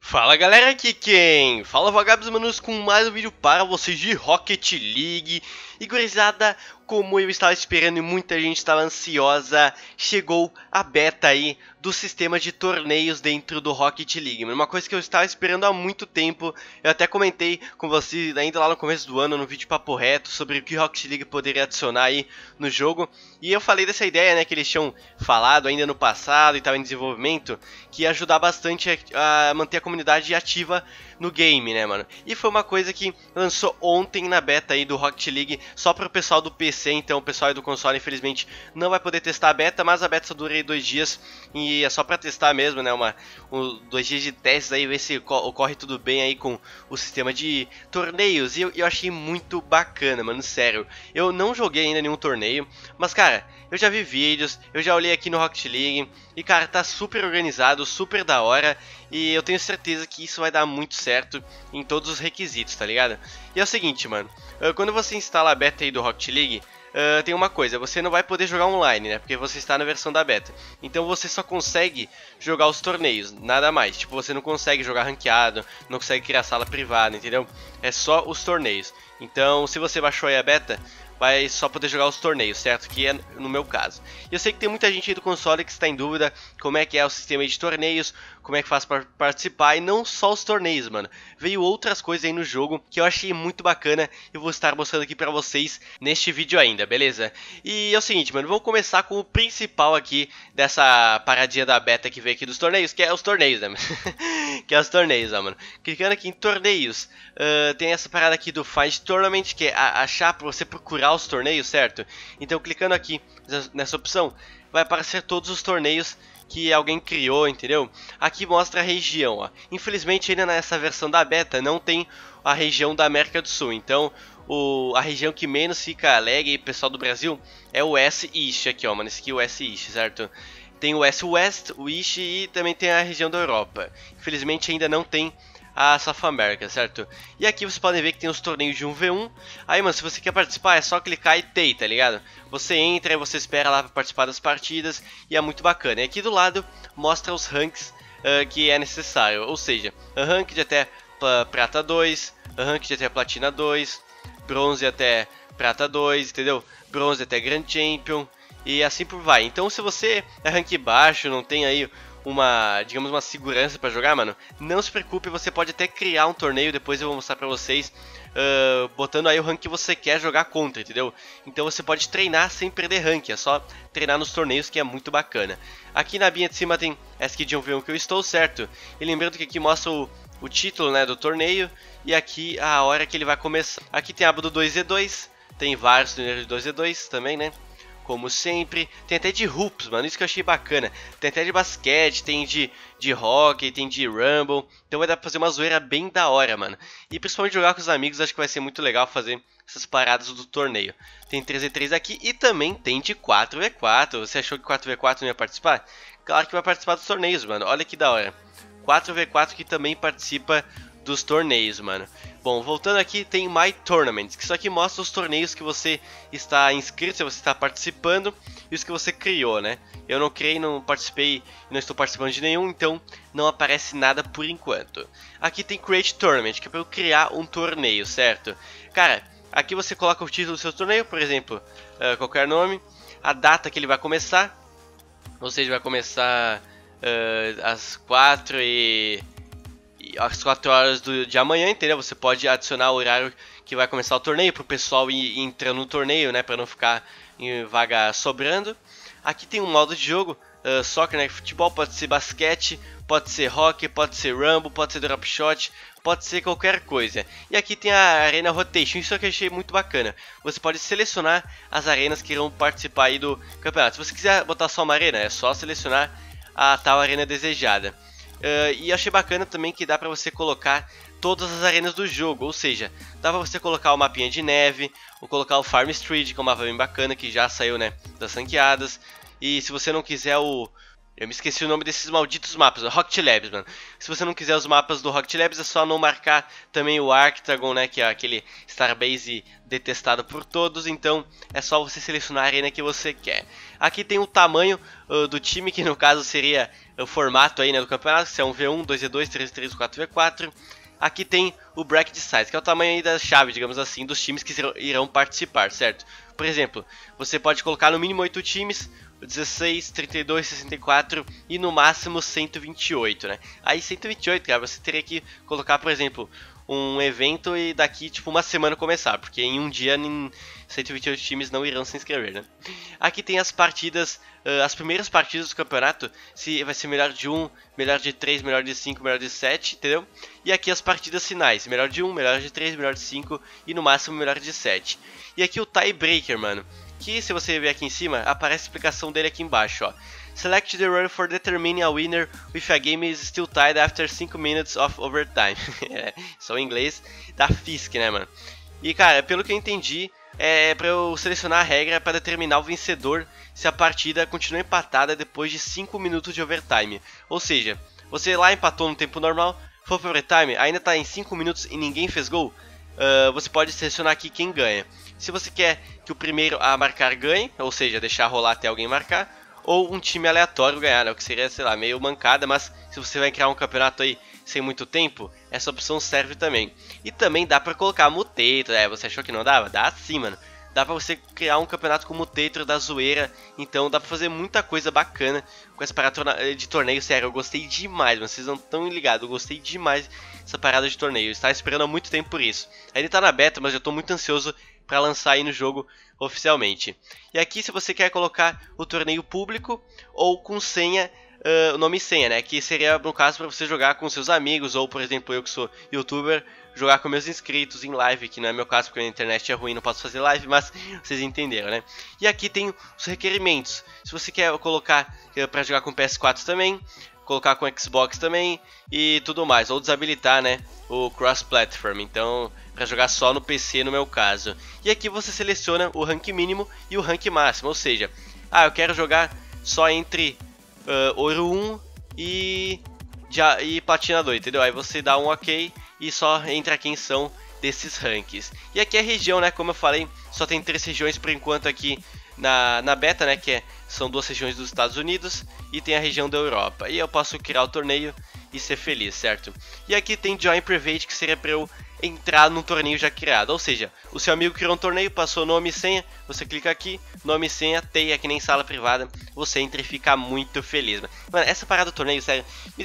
Fala galera, aqui quem fala Vagabos Manus com mais um vídeo para vocês de Rocket League. E gurizada, como eu estava esperando e muita gente estava ansiosa, chegou a beta aí do sistema de torneios dentro do Rocket League. Uma coisa que eu estava esperando há muito tempo. Eu até comentei com vocês ainda lá no começo do ano, no vídeo Papo Reto, sobre o que Rocket League poderia adicionar aí no jogo. E eu falei dessa ideia, né, que eles tinham falado ainda no passado e estava em desenvolvimento, que ia ajudar bastante a manter a comunidade ativa no game, né, mano? E foi uma coisa que lançou ontem na beta aí do Rocket League, só para o pessoal do PC, então o pessoal aí do console infelizmente não vai poder testar a beta, mas a beta só dura aí 2 dias e é só para testar mesmo, né, 2 dias de testes aí, ver se ocorre tudo bem aí com o sistema de torneios. E eu achei muito bacana, mano, sério. Eu não joguei ainda nenhum torneio, mas cara, eu já vi vídeos, eu já olhei aqui no Rocket League e cara, tá super organizado, super da hora. E eu tenho certeza que isso vai dar muito certo em todos os requisitos, tá ligado? E é o seguinte, mano, quando você instala a beta aí do Rocket League, tem uma coisa, você não vai poder jogar online, né? Porque você está na versão da beta. Então você só consegue jogar os torneios, nada mais. Tipo, você não consegue jogar ranqueado, não consegue criar sala privada, entendeu? É só os torneios. Então, se você baixou aí a beta, vai só poder jogar os torneios, certo? Que é no meu caso. E eu sei que tem muita gente aí do console que está em dúvida como é que é o sistema de torneios, como é que faz para participar, e não só os torneios, mano. Veio outras coisas aí no jogo que eu achei muito bacana e vou estar mostrando aqui pra vocês neste vídeo ainda, beleza? E é o seguinte, mano, vamos começar com o principal aqui dessa paradinha da beta que veio aqui dos torneios, que é os torneios, né? Que é os torneios, ó, mano. Clicando aqui em torneios, tem essa parada aqui do Find Tournament, que é achar pra você procurar os torneios, certo? Então clicando aqui nessa opção, vai aparecer todos os torneios que alguém criou, entendeu? Aqui mostra a região, ó. Infelizmente ainda nessa versão da beta não tem a região da América do Sul, então a região que menos fica alegre, pessoal do Brasil, é o West East aqui, ó, mano, esse aqui é o West East, certo? Tem o West, o East e também tem a região da Europa. Infelizmente ainda não tem a South America, certo? E aqui vocês podem ver que tem os torneios de 1v1. Aí, mano, se você quer participar, é só clicar e tem, tá ligado? Você entra e você espera lá pra participar das partidas e é muito bacana. E aqui do lado mostra os ranks que é necessário, ou seja, Ranked até Prata 2, Ranked até Platina 2, Bronze até Prata 2, entendeu? Bronze até Grand Champion e assim por vai. Então se você é rank baixo, não tem aí digamos, uma segurança pra jogar, mano, não se preocupe, você pode até criar um torneio, depois eu vou mostrar pra vocês, botando aí o rank que você quer jogar contra, entendeu? Então você pode treinar sem perder rank, é só treinar nos torneios que é muito bacana. Aqui na binha de cima tem essa aqui de 1v1 que eu estou, certo? E lembrando que aqui mostra o título, né, do torneio, e aqui a hora que ele vai começar. Aqui tem a aba do 2v2, tem vários torneios de 2v2 também, né? Como sempre, tem até de hoops, mano, isso que eu achei bacana. Tem até de basquete, tem de hockey, tem de rumble. Então vai dar pra fazer uma zoeira bem da hora, mano. E principalmente jogar com os amigos, acho que vai ser muito legal fazer essas paradas do torneio. Tem 3v3 aqui e também tem de 4v4. Você achou que 4v4 não ia participar? Claro que vai participar dos torneios, mano. Olha que da hora. 4v4 que também participa dos torneios, mano. Bom, voltando aqui, tem My Tournaments, que isso aqui mostra os torneios que você está inscrito, se você está participando, e os que você criou, né? Eu não criei, não participei, não estou participando de nenhum, então não aparece nada por enquanto. Aqui tem Create Tournament, que é para eu criar um torneio, certo? Cara, aqui você coloca o título do seu torneio, por exemplo, qualquer nome, a data que ele vai começar, ou seja, vai começar às 4 horas de amanhã, entendeu? Você pode adicionar o horário que vai começar o torneio para o pessoal ir entrando no torneio, né? Para não ficar em vaga sobrando. Aqui tem um modo de jogo, soccer, né? Futebol, pode ser basquete, pode ser hockey, pode ser rumble, pode ser drop shot, pode ser qualquer coisa. E aqui tem a Arena Rotation, isso aqui eu achei muito bacana. Você pode selecionar as arenas que irão participar aí do campeonato. Se você quiser botar só uma arena, é só selecionar a tal arena desejada. E achei bacana também que dá pra você colocar todas as arenas do jogo, ou seja, dá pra você colocar o mapinha de neve, ou colocar o Farm Street, que é um mapa bem bacana, que já saiu, né, das ranqueadas. E se você não quiser eu me esqueci o nome desses malditos mapas, Rocket Labs, mano. Se você não quiser os mapas do Rocket Labs, é só não marcar também o Arctagon, né, que é aquele Starbase detestado por todos. Então é só você selecionar a arena que você quer. Aqui tem o tamanho do time, que no caso seria o formato aí, né, do campeonato, se é um V1, 2v2, 3v3, 4v4. Aqui tem o bracket size, que é o tamanho aí da chave, digamos assim, dos times que irão participar, certo? Por exemplo, você pode colocar no mínimo 8 times, 16, 32, 64 e no máximo 128, né? Aí 128, cara, você teria que colocar, por exemplo, um evento e daqui tipo uma semana começar, porque em um dia 128 times não irão se inscrever, né? Aqui tem as partidas, as primeiras partidas do campeonato, se vai ser melhor de 1, melhor de 3, melhor de 5, melhor de 7, entendeu? E aqui as partidas finais, melhor de 1, melhor de 3, melhor de 5 e no máximo melhor de 7. E aqui o tiebreaker, mano, que se você ver aqui em cima, aparece a explicação dele aqui embaixo, ó. Select the run for determining a winner if a game is still tied after 5 minutes of overtime. É, só em inglês da FISC, né, mano? E, cara, pelo que eu entendi, é pra eu selecionar a regra para determinar o vencedor se a partida continua empatada depois de 5 minutos de overtime. Ou seja, você lá empatou no tempo normal, foi pro overtime, ainda tá em 5 minutos e ninguém fez gol, você pode selecionar aqui quem ganha. Se você quer que o primeiro a marcar ganhe, ou seja, deixar rolar até alguém marcar, ou um time aleatório ganhar, né? O que seria, sei lá, meio mancada, mas se você vai criar um campeonato aí sem muito tempo, essa opção serve também. E também dá pra colocar mutator, né? Você achou que não dava? Dá sim, mano. Dá pra você criar um campeonato com mutator da zoeira, então dá pra fazer muita coisa bacana com essa parada de torneio. Sério, eu gostei demais, mas vocês não estão ligados, eu gostei demais dessa parada de torneio. Eu estava esperando há muito tempo por isso. Ainda tá na beta, mas eu tô muito ansioso para lançar aí no jogo oficialmente. E aqui, se você quer colocar o torneio público ou com senha, o nome e senha, né? Que seria no caso para você jogar com seus amigos, ou por exemplo, eu que sou youtuber, jogar com meus inscritos em live, que não é meu caso porque a internet é ruim, não posso fazer live, mas vocês entenderam, né? E aqui tem os requerimentos. Se você quer colocar para jogar com PS4 também, colocar com Xbox também e tudo mais, ou desabilitar, né, o cross-platform, então para jogar só no PC no meu caso. E aqui você seleciona o rank mínimo e o rank máximo, ou seja, eu quero jogar só entre Ouro 1 e Platina 2, entendeu? Aí você dá um OK e só entra quem são desses ranks. E aqui a região, né, como eu falei, só tem 3 regiões por enquanto aqui na beta, né, que são 2 regiões dos Estados Unidos e tem a região da Europa. E eu posso criar o torneio e ser feliz, certo? E aqui tem Join Private, que seria para eu entrar num torneio já criado. Ou seja, o seu amigo criou um torneio, passou nome e senha, você clica aqui, nome e senha, TEI, é que nem sala privada, você entra e fica muito feliz, mano. Mano, essa parada do torneio, sério, me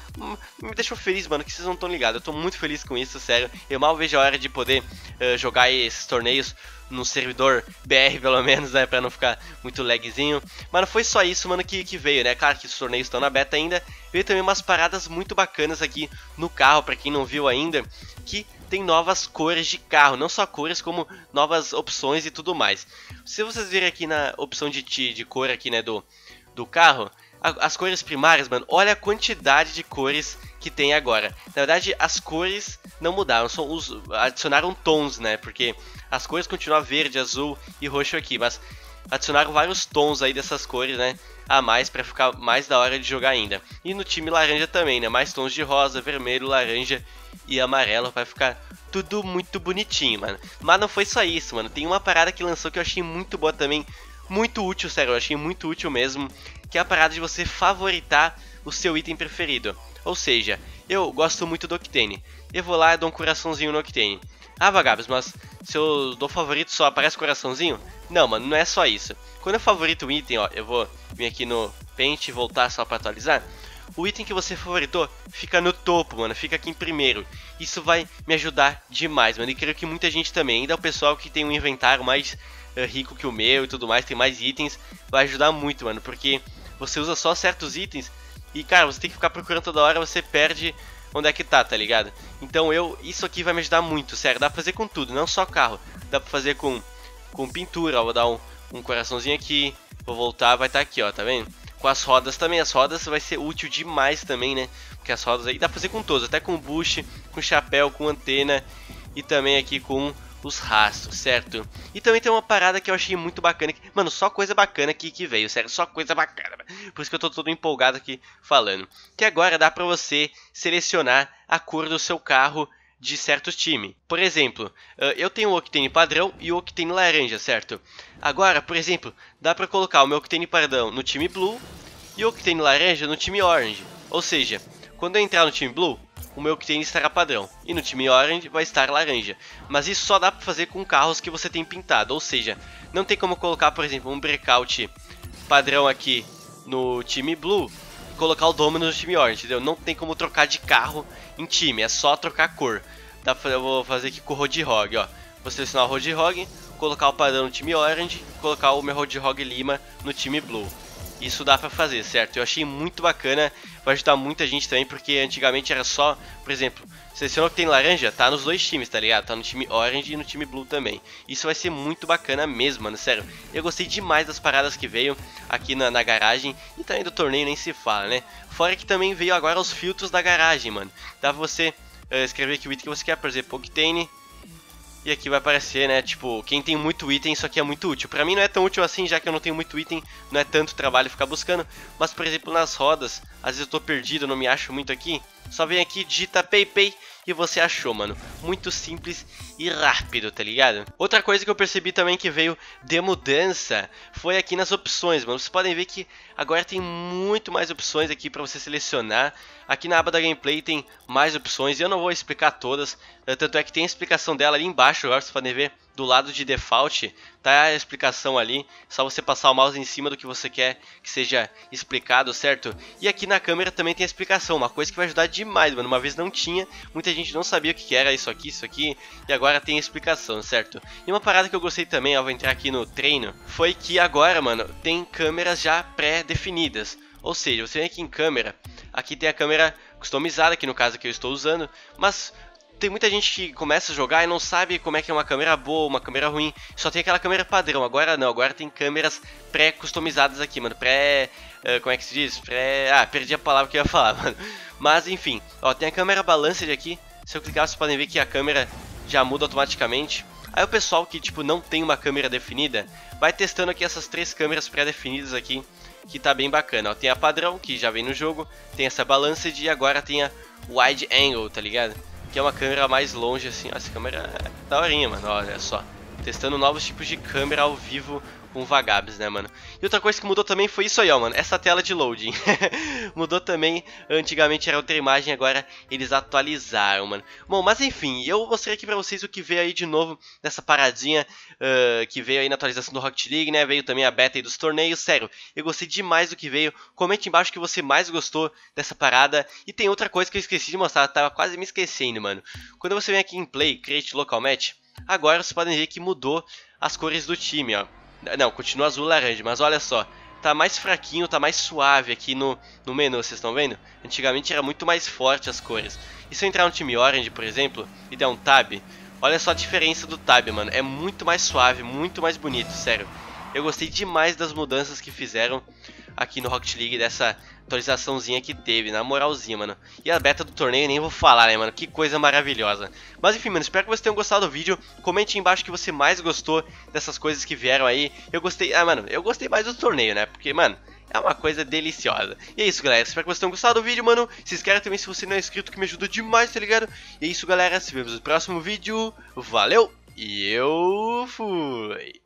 deixou feliz, mano, que vocês não estão ligados. Eu tô muito feliz com isso, sério. Eu mal vejo a hora de poder jogar esses torneios no servidor BR, pelo menos, né, pra não ficar muito lagzinho. Mas não foi só isso, mano, que veio, né, claro que os torneios estão na beta ainda. Veio também umas paradas muito bacanas aqui no carro, pra quem não viu ainda, que tem novas cores de carro, não só cores, como novas opções e tudo mais. Se vocês virem aqui na opção de cor aqui, né, do carro, as cores primárias, mano, olha a quantidade de cores que tem agora. Na verdade, as cores não mudaram, adicionaram tons, né, porque as cores continuam verde, azul e roxo aqui, mas adicionaram vários tons aí dessas cores, né, a mais pra ficar mais da hora de jogar ainda. E no time laranja também, né, mais tons de rosa, vermelho, laranja e amarelo, vai ficar tudo muito bonitinho, mano. Mas não foi só isso, mano, tem uma parada que lançou que eu achei muito boa também, muito útil, sério, eu achei muito útil mesmo, que é a parada de você favoritar o seu item preferido. Ou seja, eu gosto muito do Octane, eu vou lá e dou um coraçãozinho no Octane. Vagabos, mas se eu dou favorito só aparece coraçãozinho? Não, mano, não é só isso. Quando eu favorito um item, ó, eu vou vir aqui no Paint e voltar só pra atualizar. O item que você favoritou fica no topo, mano, fica aqui em primeiro. Isso vai me ajudar demais, mano, e creio que muita gente também, ainda o pessoal que tem um inventário mais rico que o meu e tudo mais, tem mais itens, vai ajudar muito, mano, porque você usa só certos itens e, cara, você tem que ficar procurando toda hora, você perde onde é que tá ligado? Então isso aqui vai me ajudar muito, sério, dá pra fazer com tudo, não só carro, dá pra fazer com pintura, ó, vou dar um coraçãozinho aqui, vou voltar, vai estar aqui, ó, tá vendo? Com as rodas também, as rodas vai ser útil demais também, né? Porque as rodas aí dá pra fazer com todos, até com bush, com chapéu, com antena e também aqui com os rastros, certo? E também tem uma parada que eu achei muito bacana, mano, só coisa bacana aqui que veio, sério, só coisa bacana, por isso que eu tô todo empolgado aqui falando. Que agora dá pra você selecionar a cor do seu carro de certos times. Por exemplo, eu tenho o Octane padrão e o Octane laranja, certo? Agora, por exemplo, dá pra colocar o meu Octane padrão no time blue e o Octane laranja no time Orange. Ou seja, quando eu entrar no time Blue, o meu Octane estará padrão, e no time Orange vai estar laranja. Mas isso só dá para fazer com carros que você tem pintado, ou seja, não tem como colocar, por exemplo, um Breakout padrão aqui no time Blue e colocar o Dominus no time Orange, entendeu? Não tem como trocar de carro em time, é só trocar a cor. Eu vou fazer aqui com o Roadhog, ó. Vou selecionar o Roadhog, colocar o padrão no time Orange, colocar o meu Roadhog Lima no time Blue. Isso dá pra fazer, certo? Eu achei muito bacana, vai ajudar muita gente também, porque antigamente era só, por exemplo, selecionou que tem laranja, tá nos dois times, tá ligado? Tá no time Orange e no time Blue também. Isso vai ser muito bacana mesmo, mano, sério. Eu gostei demais das paradas que veio aqui na garagem, e também do torneio nem se fala, né? Fora que também veio agora os filtros da garagem, mano. Dá pra você escrever aqui o item que você quer, por exemplo, Octane. E aqui vai aparecer, né, tipo, quem tem muito item, isso aqui é muito útil. Pra mim não é tão útil assim, já que eu não tenho muito item, não é tanto trabalho ficar buscando. Mas, por exemplo, nas rodas, às vezes eu tô perdido, não me acho muito aqui. Só vem aqui, digita PayPay e você achou, mano. Muito simples e rápido, tá ligado? Outra coisa que eu percebi também que veio de mudança foi aqui nas opções, mano. Vocês podem ver que agora tem muito mais opções aqui pra você selecionar. Aqui na aba da gameplay tem mais opções e eu não vou explicar todas. Tanto é que tem a explicação dela ali embaixo, agora vocês podem ver do lado de default, tá a explicação ali, só você passar o mouse em cima do que você quer que seja explicado, certo? E aqui na câmera também tem a explicação, uma coisa que vai ajudar demais, mano, uma vez não tinha, muita gente não sabia o que era isso aqui, e agora tem a explicação, certo? E uma parada que eu gostei também, ó, vou entrar aqui no treino, foi que agora, mano, tem câmeras já pré-definidas, ou seja, você vem aqui em câmera, aqui tem a câmera customizada, que no caso que eu estou usando, mas tem muita gente que começa a jogar e não sabe como é que é uma câmera boa, uma câmera ruim. Só tem aquela câmera padrão. Agora não, agora tem câmeras pré-customizadas aqui, mano. Como é que se diz? Perdi a palavra que eu ia falar, mano. Mas enfim, ó, tem a câmera balanced aqui. Se eu clicar, vocês podem ver que a câmera já muda automaticamente. Aí o pessoal que, tipo, não tem uma câmera definida, vai testando aqui essas três câmeras pré-definidas aqui, que tá bem bacana. Ó, tem a padrão, que já vem no jogo. Tem essa balanced e agora tem a wide angle, tá ligado? Que é uma câmera mais longe, assim. Essa câmera é daorinha, mano, olha só. Testando novos tipos de câmera ao vivo com Vagabs, né, mano. E outra coisa que mudou também foi isso aí, ó, mano. Essa tela de loading. Mudou também. Antigamente era outra imagem, agora eles atualizaram, mano. Bom, mas enfim, eu mostrei aqui pra vocês o que veio aí de novo nessa paradinha que veio aí na atualização do Rocket League, né? Veio também a beta aí dos torneios. Sério, eu gostei demais do que veio. Comente embaixo o que você mais gostou dessa parada. E tem outra coisa que eu esqueci de mostrar, tava quase me esquecendo, mano. Quando você vem aqui em Play, Create Local Match, agora vocês podem ver que mudou as cores do time, ó. Não, continua azul e laranja, mas olha só, tá mais fraquinho, tá mais suave aqui no menu, vocês estão vendo? Antigamente era muito mais forte as cores. E se eu entrar no time Orange, por exemplo, e der um tab, olha só a diferença do tab, mano. É muito mais suave, muito mais bonito, sério. Eu gostei demais das mudanças que fizeram aqui no Rocket League, dessa atualizaçãozinha que teve, na moralzinha, mano. E a beta do torneio nem vou falar, né, mano, que coisa maravilhosa. Mas enfim, mano, espero que vocês tenham gostado do vídeo. Comente aí embaixo o que você mais gostou dessas coisas que vieram aí. Eu gostei, mano, eu gostei mais do torneio, né, porque, mano, é uma coisa deliciosa. E é isso, galera, espero que vocês tenham gostado do vídeo, mano. Se inscreve também se você não é inscrito, que me ajuda demais, tá ligado? E é isso, galera, se vemos no próximo vídeo. Valeu, e eu fui!